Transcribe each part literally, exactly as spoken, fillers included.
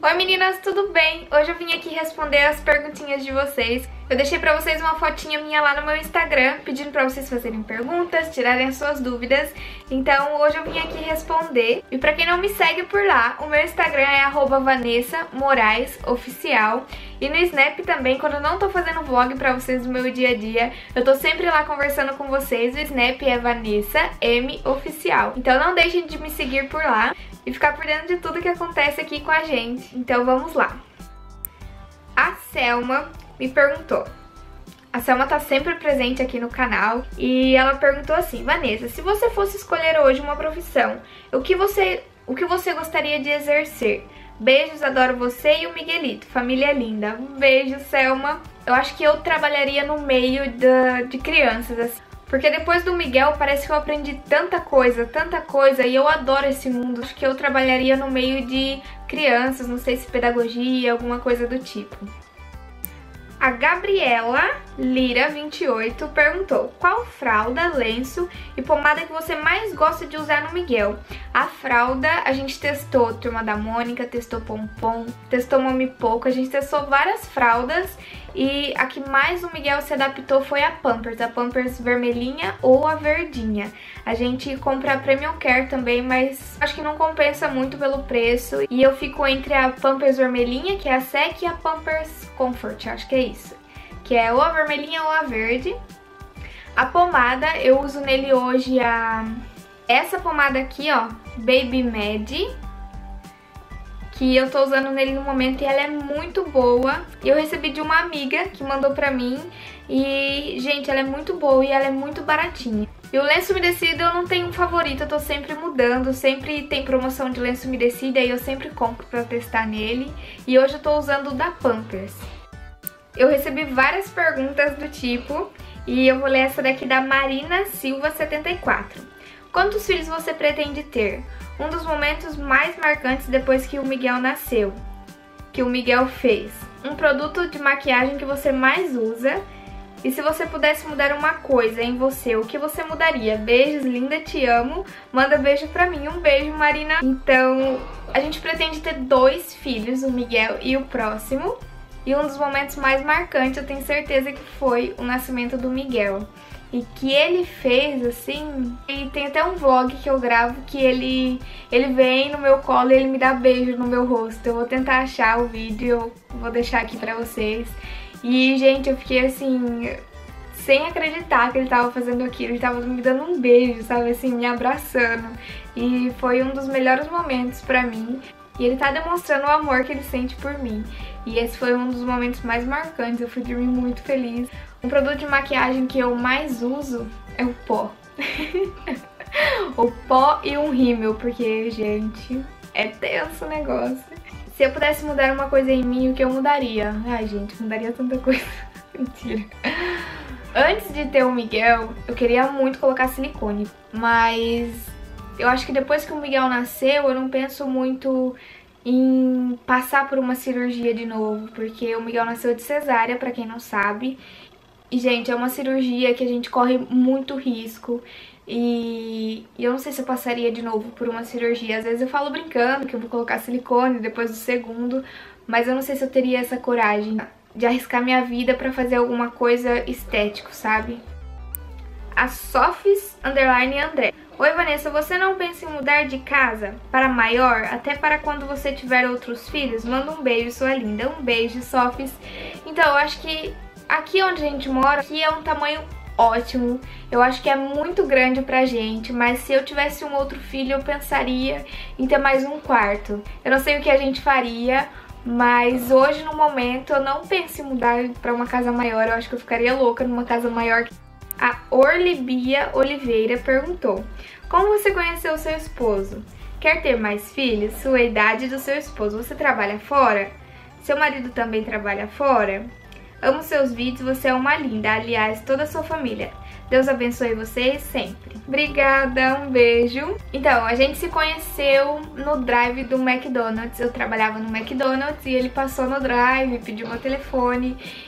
Oi meninas, tudo bem? Hoje eu vim aqui responder as perguntinhas de vocês. Eu deixei pra vocês uma fotinha minha lá no meu Instagram, pedindo pra vocês fazerem perguntas, tirarem as suas dúvidas. Então hoje eu vim aqui responder. E pra quem não me segue por lá, o meu Instagram é arroba Vanessa Moraes Oficial. E no Snap também, quando eu não tô fazendo vlog pra vocês do meu dia a dia, eu tô sempre lá conversando com vocês. O Snap é Vanessa M Oficial. Então não deixem de me seguir por lá e ficar por dentro de tudo que acontece aqui com a gente. Então vamos lá. A Selma me perguntou. A Selma tá sempre presente aqui no canal e ela perguntou assim: Vanessa, se você fosse escolher hoje uma profissão, o que você, o que você gostaria de exercer? Beijos, adoro você e o Miguelito, família linda. Um beijo, Selma. Eu acho que eu trabalharia no meio da, de crianças, assim. Porque depois do Miguel parece que eu aprendi tanta coisa, tanta coisa, e eu adoro esse mundo. Acho que eu trabalharia no meio de crianças, não sei se pedagogia, alguma coisa do tipo. A Gabriela Lira vinte e oito perguntou: qual fralda, lenço e pomada que você mais gosta de usar no Miguel? A fralda a gente testou Turma da Mônica, testou Pompom, testou Mami Pouco, a gente testou várias fraldas e a que mais o Miguel se adaptou foi a Pampers, a Pampers vermelhinha ou a verdinha. A gente compra a Premium Care também, mas acho que não compensa muito pelo preço e eu fico entre a Pampers vermelhinha, que é a Sec, e a Pampers Comfort, acho que é isso, que é ou a vermelhinha ou a verde. A pomada, eu uso nele hoje a essa pomada aqui, ó, Baby Med, que eu tô usando nele no momento e ela é muito boa. Eu recebi de uma amiga que mandou pra mim e, gente, ela é muito boa e ela é muito baratinha. E o lenço umedecido eu não tenho um favorito, eu tô sempre mudando, sempre tem promoção de lenço umedecido, aí eu sempre compro pra testar nele. E hoje eu tô usando o da Pampers. Eu recebi várias perguntas do tipo, e eu vou ler essa daqui da Marina Silva setenta e quatro. Quantos filhos você pretende ter? Um dos momentos mais marcantes depois que o Miguel nasceu, que o Miguel fez. Um produto de maquiagem que você mais usa. E se você pudesse mudar uma coisa em você, o que você mudaria? Beijos, linda, te amo. Manda beijo pra mim. Um beijo, Marina. Então, a gente pretende ter dois filhos, o Miguel e o próximo. E um dos momentos mais marcantes, eu tenho certeza que foi o nascimento do Miguel. E que ele fez, assim... E tem até um vlog que eu gravo que ele, ele vem no meu colo e ele me dá beijo no meu rosto. Eu vou tentar achar o vídeo, eu vou deixar aqui pra vocês. E, gente, eu fiquei, assim, sem acreditar que ele tava fazendo aquilo. Ele tava me dando um beijo, sabe, assim, me abraçando. E foi um dos melhores momentos pra mim. E ele tá demonstrando o amor que ele sente por mim. E esse foi um dos momentos mais marcantes, eu fui dormir muito feliz. Um produto de maquiagem que eu mais uso é o pó. O pó e um rímel, porque, gente, é tenso o negócio. Se eu pudesse mudar uma coisa em mim, o que eu mudaria? Ai, gente, mudaria tanta coisa. Mentira. Antes de ter o Miguel, eu queria muito colocar silicone, mas eu acho que depois que o Miguel nasceu, eu não penso muito em passar por uma cirurgia de novo, porque o Miguel nasceu de cesárea, pra quem não sabe. E, gente, é uma cirurgia que a gente corre muito risco. E eu não sei se eu passaria de novo por uma cirurgia. Às vezes eu falo brincando que eu vou colocar silicone depois do segundo, mas eu não sei se eu teria essa coragem de arriscar minha vida pra fazer alguma coisa estético, sabe? A Sofis Underline André. Oi Vanessa, você não pensa em mudar de casa para maior, até para quando você tiver outros filhos? Manda um beijo, sua linda. Um beijo, Sofis. Então, eu acho que aqui onde a gente mora, aqui é um tamanho ótimo. Eu acho que é muito grande pra gente, mas se eu tivesse um outro filho, eu pensaria em ter mais um quarto. Eu não sei o que a gente faria, mas hoje, no momento, eu não penso em mudar pra uma casa maior. Eu acho que eu ficaria louca numa casa maior. A Orlibia Oliveira perguntou: como você conheceu o seu esposo? Quer ter mais filhos? Sua idade do seu esposo. Você trabalha fora? Seu marido também trabalha fora? Amo seus vídeos, você é uma linda. Aliás, toda a sua família. Deus abençoe vocês sempre. Obrigada, um beijo. Então, a gente se conheceu no drive do McDonald's. Eu trabalhava no McDonald's e ele passou no drive, pediu meu telefone.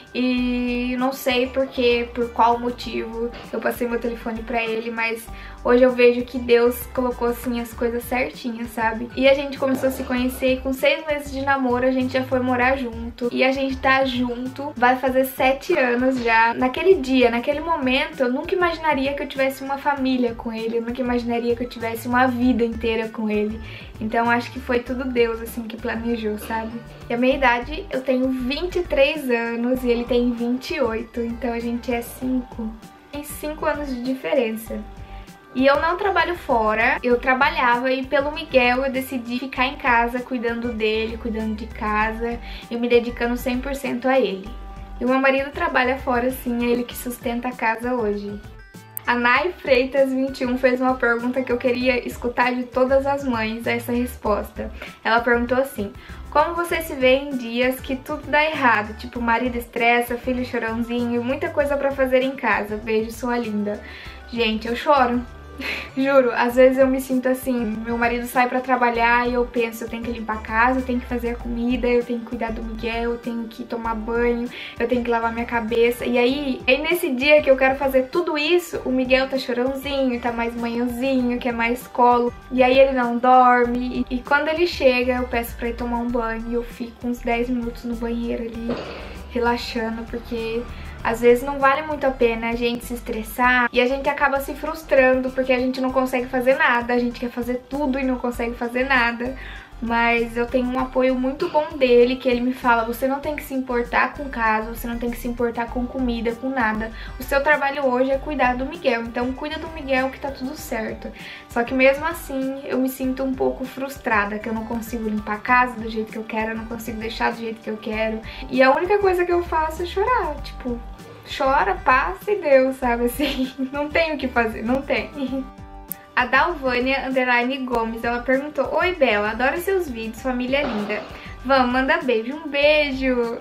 e não sei porquê, por qual motivo eu passei meu telefone pra ele, mas hoje eu vejo que Deus colocou assim as coisas certinhas, sabe? E a gente começou a se conhecer e com seis meses de namoro a gente já foi morar junto. E a gente tá junto, vai fazer sete anos já. Naquele dia, naquele momento, eu nunca imaginaria que eu tivesse uma família com ele. Eu nunca imaginaria que eu tivesse uma vida inteira com ele. Então acho que foi tudo Deus assim que planejou, sabe? E a minha idade, eu tenho vinte e três anos e ele tem vinte e oito. Então a gente é cinco. Tem cinco anos de diferença. E eu não trabalho fora, eu trabalhava e pelo Miguel eu decidi ficar em casa cuidando dele, cuidando de casa e me dedicando cem por cento a ele. E o meu marido trabalha fora sim, é ele que sustenta a casa hoje. A Nai Freitas vinte e um fez uma pergunta que eu queria escutar de todas as mães, essa resposta. Ela perguntou assim: como você se vê em dias que tudo dá errado, tipo marido estressa, filho chorãozinho, muita coisa pra fazer em casa? Beijo, sua linda. Gente, eu choro. Juro, às vezes eu me sinto assim, meu marido sai pra trabalhar e eu penso, eu tenho que limpar a casa, eu tenho que fazer a comida, eu tenho que cuidar do Miguel, eu tenho que tomar banho, eu tenho que lavar minha cabeça. E aí, aí nesse dia que eu quero fazer tudo isso, o Miguel tá chorãozinho, tá mais manhãozinho, quer mais colo, e aí ele não dorme. E, e quando ele chega, eu peço pra ir tomar um banho e eu fico uns dez minutos no banheiro ali, relaxando, porque às vezes não vale muito a pena a gente se estressar e a gente acaba se frustrando porque a gente não consegue fazer nada, a gente quer fazer tudo e não consegue fazer nada. Mas eu tenho um apoio muito bom dele, que ele me fala: você não tem que se importar com casa, você não tem que se importar com comida, com nada. O seu trabalho hoje é cuidar do Miguel, então cuida do Miguel que tá tudo certo. Só que mesmo assim eu me sinto um pouco frustrada, que eu não consigo limpar a casa do jeito que eu quero, eu não consigo deixar do jeito que eu quero. E a única coisa que eu faço é chorar, tipo, chora, passa e deu, sabe assim? Não tem o que fazer, não tem. A Dalvânia Underline Gomes, ela perguntou: oi Bela, adoro seus vídeos, família linda. Vamos, manda beijo. Um beijo.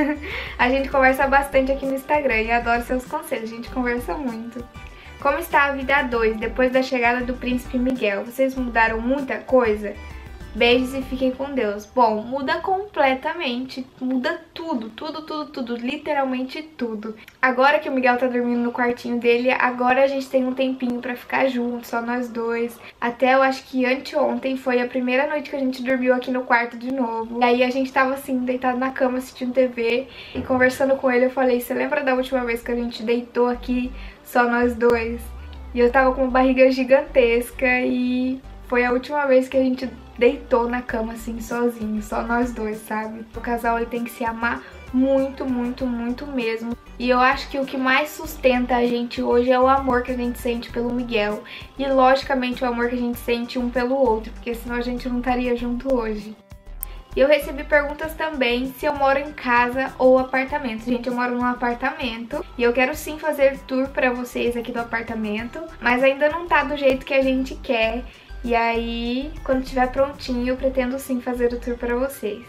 A gente conversa bastante aqui no Instagram e adoro seus conselhos, a gente conversa muito. Como está a vida a dois depois da chegada do príncipe Miguel? Vocês mudaram muita coisa? Beijos e fiquem com Deus. Bom, muda completamente, muda tudo, tudo, tudo, tudo, literalmente tudo. Agora que o Miguel tá dormindo no quartinho dele, agora a gente tem um tempinho pra ficar junto, só nós dois. Até eu acho que anteontem foi a primeira noite que a gente dormiu aqui no quarto de novo. E aí a gente tava assim, deitado na cama assistindo T V e conversando com ele, eu falei: você lembra da última vez que a gente deitou aqui, só nós dois? E eu tava com uma barriga gigantesca e foi a última vez que a gente deitou na cama assim, sozinho, só nós dois, sabe? O casal ele tem que se amar muito, muito, muito mesmo. E eu acho que o que mais sustenta a gente hoje é o amor que a gente sente pelo Miguel. E logicamente o amor que a gente sente um pelo outro, porque senão a gente não estaria junto hoje. E eu recebi perguntas também se eu moro em casa ou apartamento. Gente, eu moro num apartamento e eu quero sim fazer tour pra vocês aqui do apartamento, mas ainda não tá do jeito que a gente quer. E aí, quando estiver prontinho, eu pretendo sim fazer o tour pra vocês.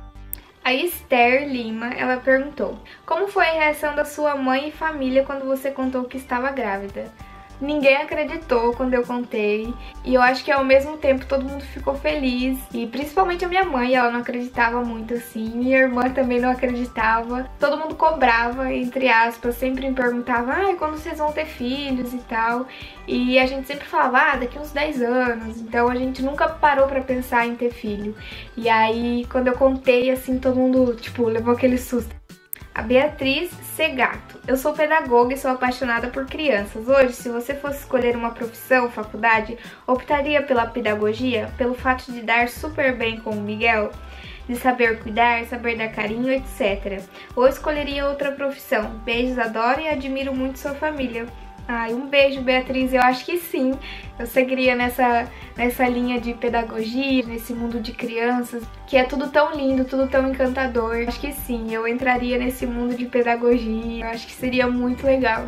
A Esther Lima, ela perguntou: como foi a reação da sua mãe e família quando você contou que estava grávida? Ninguém acreditou quando eu contei e eu acho que ao mesmo tempo todo mundo ficou feliz, e principalmente a minha mãe, ela não acreditava muito assim, minha irmã também não acreditava, todo mundo cobrava, entre aspas, sempre me perguntava: ah, quando vocês vão ter filhos e tal, e a gente sempre falava: ah, daqui uns dez anos, então a gente nunca parou pra pensar em ter filho. E aí quando eu contei assim, todo mundo tipo levou aquele susto. A Beatriz Segato: eu sou pedagoga e sou apaixonada por crianças. Hoje, se você fosse escolher uma profissão, faculdade, optaria pela pedagogia, pelo fato de dar super bem com o Miguel, de saber cuidar, saber dar carinho, etcétera. Ou escolheria outra profissão? Beijos, adoro e admiro muito sua família. Ai, um beijo, Beatriz. Eu acho que sim, eu seguiria nessa, nessa linha de pedagogia, nesse mundo de crianças, que é tudo tão lindo, tudo tão encantador. Eu acho que sim, eu entraria nesse mundo de pedagogia, eu acho que seria muito legal.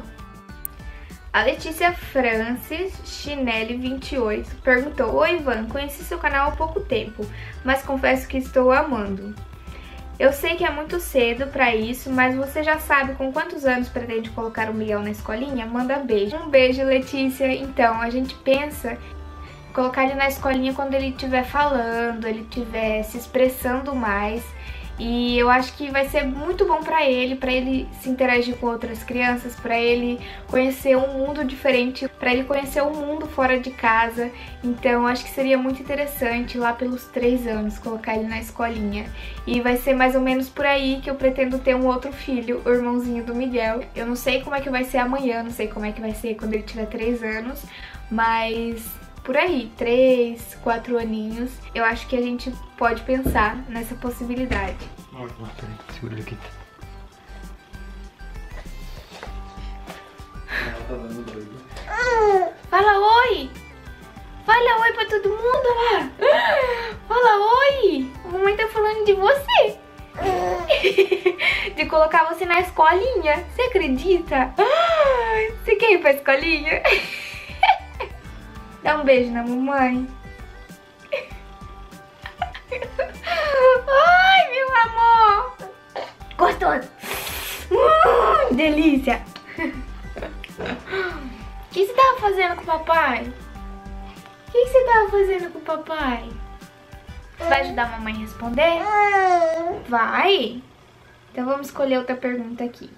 A Letícia Francis Chinelli vinte e oito perguntou: oi Ivan, conheci seu canal há pouco tempo, mas confesso que estou amando. Eu sei que é muito cedo pra isso, mas você já sabe com quantos anos pretende colocar o Miguel na escolinha? Manda beijo. Um beijo, Letícia. Então, a gente pensa em colocar ele na escolinha quando ele estiver falando, ele estiver se expressando mais. E eu acho que vai ser muito bom pra ele, pra ele se interagir com outras crianças, pra ele conhecer um mundo diferente, pra ele conhecer o mundo fora de casa. Então acho que seria muito interessante lá pelos três anos colocar ele na escolinha. E vai ser mais ou menos por aí que eu pretendo ter um outro filho, o irmãozinho do Miguel. Eu não sei como é que vai ser amanhã, não sei como é que vai ser quando ele tiver três anos, mas por aí, três, quatro aninhos, eu acho que a gente pode pensar nessa possibilidade. Olha lá, peraí, segura ele aqui. Ela tá dando doido. Fala oi! Fala oi pra todo mundo lá! Fala oi! A mamãe tá falando de você! De colocar você na escolinha. Você acredita? Você quer ir pra escolinha? Dá um beijo na mamãe. Ai, meu amor. Gostoso. Hum, delícia. O que você tava fazendo com o papai? O que você tava fazendo com o papai? Você vai ajudar a mamãe a responder? Vai? Então vamos escolher outra pergunta aqui.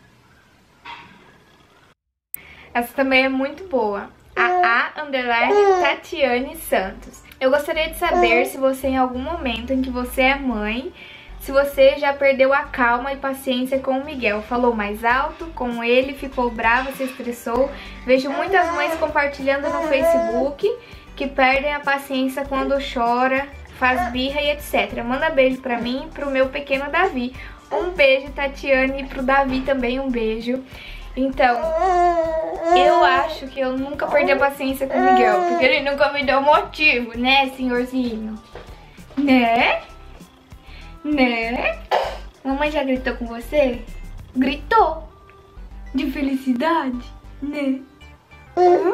Essa também é muito boa. A A underline Tatiane Santos. Eu gostaria de saber se você, em algum momento em que você é mãe, se você já perdeu a calma e paciência com o Miguel. Falou mais alto com ele, ficou brava, se estressou. Vejo muitas mães compartilhando no Facebook que perdem a paciência quando chora, faz birra e etcétera. Manda beijo pra mim e pro meu pequeno Davi. Um beijo, Tatiane, e pro Davi também um beijo. Então, eu acho que eu nunca perdi a paciência com o Miguel, porque ele nunca me deu motivo, né, senhorzinho? Né? Né? Mamãe já gritou com você? Gritou? De felicidade? Né? Hum?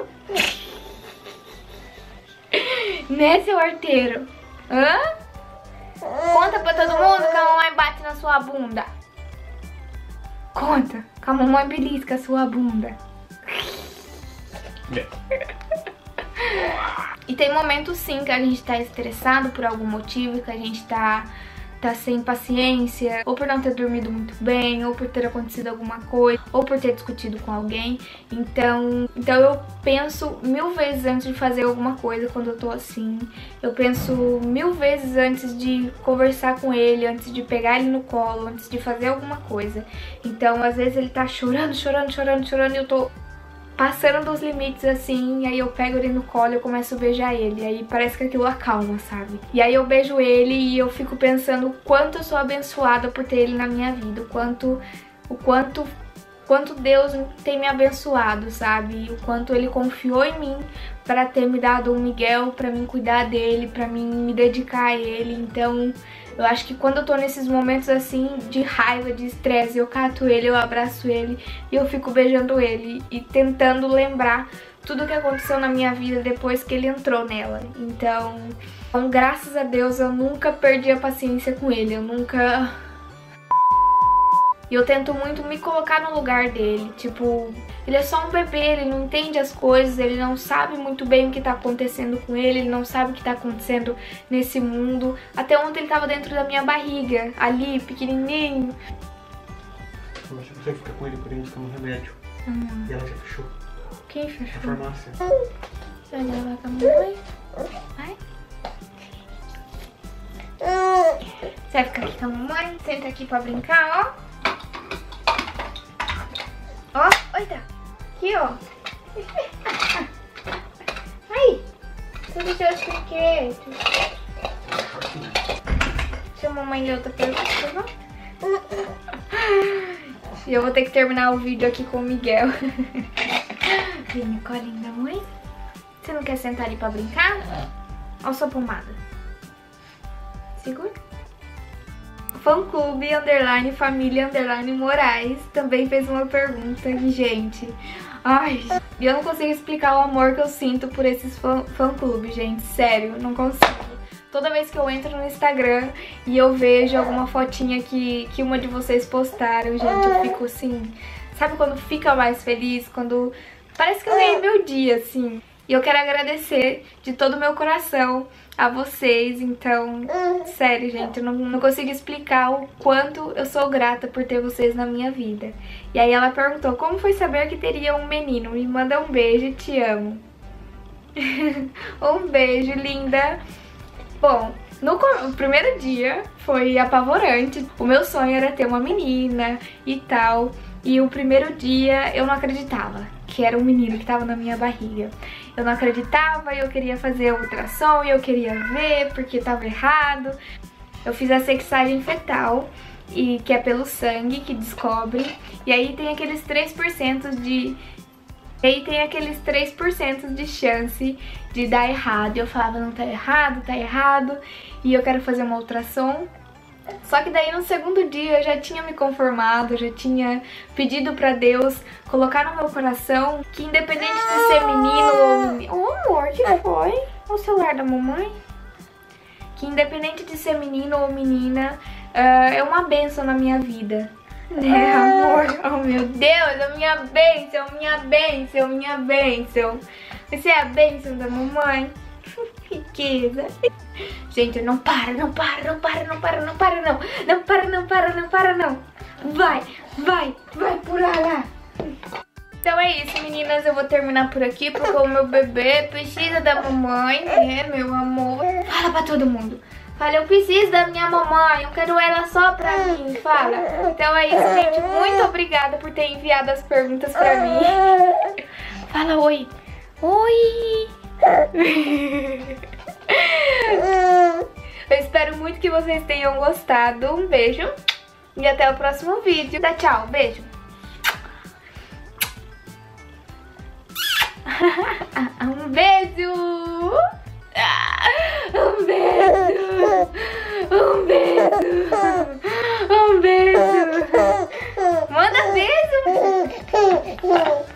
Né, seu arteiro? Hã? Conta pra todo mundo que a mamãe bate na sua bunda. Conta, que a mamãe belisca a sua bunda. E tem momentos sim que a gente tá estressado por algum motivo, que a gente tá, tá sem paciência, ou por não ter dormido muito bem, ou por ter acontecido alguma coisa, ou por ter discutido com alguém. Então, então eu penso mil vezes antes de fazer alguma coisa quando eu tô assim. Eu penso mil vezes antes de conversar com ele, antes de pegar ele no colo, antes de fazer alguma coisa. Então, às vezes ele tá chorando, chorando, chorando, chorando e eu tô passando dos limites assim, e aí eu pego ele no colo e eu começo a beijar ele, e aí parece que aquilo acalma, sabe? E aí eu beijo ele e eu fico pensando o quanto eu sou abençoada por ter ele na minha vida, o quanto, o quanto, quanto Deus tem me abençoado, sabe? E o quanto ele confiou em mim pra ter me dado um Miguel, pra mim cuidar dele, pra mim me dedicar a ele. Então eu acho que quando eu tô nesses momentos assim de raiva, de estresse, eu cato ele, eu abraço ele e eu fico beijando ele e tentando lembrar tudo que aconteceu na minha vida depois que ele entrou nela. Então, então graças a Deus eu nunca perdi a paciência com ele, eu nunca... E eu tento muito me colocar no lugar dele, tipo, ele é só um bebê, ele não entende as coisas, ele não sabe muito bem o que tá acontecendo com ele, ele não sabe o que tá acontecendo nesse mundo. Até ontem ele tava dentro da minha barriga, ali, pequenininho. Eu acho que você fica com ele por isso como remédio. Hum. E ela já fechou. Quem fechou? A farmácia. Você vai levar com a mamãe? Vai? Você vai ficar aqui com a mamãe? Senta aqui pra brincar, ó. Ó, olha, aqui, ó. Aí, você deixou os brinquedos. Deixa a mamãe ler outra pergunta. E eu vou ter que terminar o vídeo aqui com o Miguel. Vem no colinho da mãe. Você não quer sentar ali pra brincar? Olha a sua pomada. Segura. Fã-clube, underline, família, underline, Moraes, também fez uma pergunta e, gente, ai, eu não consigo explicar o amor que eu sinto por esses fã-clubes, gente, sério, não consigo. Toda vez que eu entro no Instagram e eu vejo alguma fotinha que, que uma de vocês postaram, gente, eu fico assim, sabe quando fica mais feliz, quando parece que eu ganhei meu dia, assim. E eu quero agradecer de todo o meu coração a vocês, então, sério, gente, eu não, não consigo explicar o quanto eu sou grata por ter vocês na minha vida. E aí ela perguntou, como foi saber que teria um menino? Me manda um beijo, te amo. Um beijo, linda. Bom, no primeiro dia foi apavorante. O meu sonho era ter uma menina e tal. E o primeiro dia eu não acreditava que era um menino que tava na minha barriga. Eu não acreditava e eu queria fazer ultrassom e eu queria ver porque tava errado. Eu fiz a sexagem fetal, e que é pelo sangue que descobre. E aí tem aqueles três por cento de... E aí tem aqueles três por cento de chance de dar errado. E eu falava, não, tá errado, tá errado. E eu quero fazer uma ultrassom. Só que daí no segundo dia eu já tinha me conformado, já tinha pedido pra Deus colocar no meu coração que independente de ser menino ou menina... Oh, amor, que foi? O celular da mamãe? Que independente de ser menino ou menina, uh, é uma bênção na minha vida. Né, amor? Oh, meu Deus, é minha bênção, minha bênção, minha bênção. Você é a bênção da mamãe? Riqueza. Gente, não para, não para, não para, não para, não para, não. Não para, não para, não para, não. Vai, vai, vai pular lá. Então é isso, meninas. Eu vou terminar por aqui, porque o meu bebê precisa da mamãe, né, meu amor? Fala pra todo mundo. Fala, eu preciso da minha mamãe, eu quero ela só pra mim, fala. Então é isso, gente. Muito obrigada por ter enviado as perguntas pra mim. Fala oi. Oi. Eu espero muito que vocês tenham gostado. Um beijo e até o próximo vídeo. Dá tchau, beijo. Um beijo. Um beijo. Um beijo. Um beijo. Manda beijo.